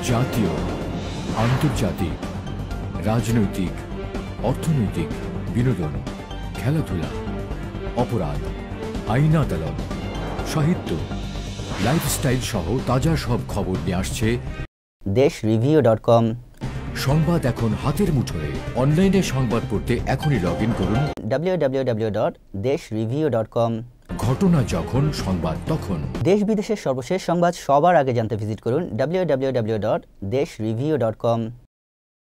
জাতীয়, আন্তর্জাতিক, রাজনৈতিক, অর্থনৈতিক, বিনোদন, খেলাধুলা, অপরাধ, আইন আদালত, সাহিত্য, লাইফস্টাইল সহ তাজা সব খবর নিয়ে আসছে deshreview.com। সংবাদ এখন হাতের মুঠোয়। অনলাইনে সংবাদ পড়তে এখনই লগইন করুন www.deshreview.com। ঘটনা যখন, সংবাদ তখন। দেশ বিদেশের সর্বশেষ সংবাদ সবার আগে জানতে ভিজিট করুন www.deshreview.com।